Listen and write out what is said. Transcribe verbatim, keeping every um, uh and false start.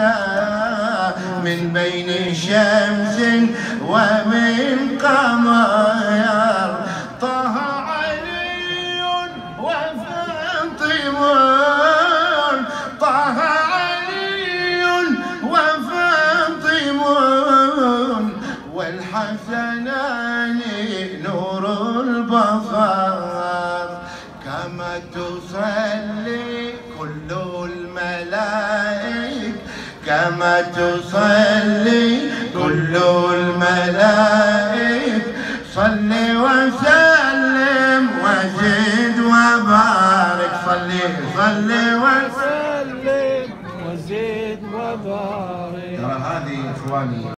من بين شمس ومن قمر. طه علي وفاطمة، طه علي وفاطمة والحسنان نور البصر. كما تصلي كل الملائك، كما تصلي كل الملائك، صل وسلم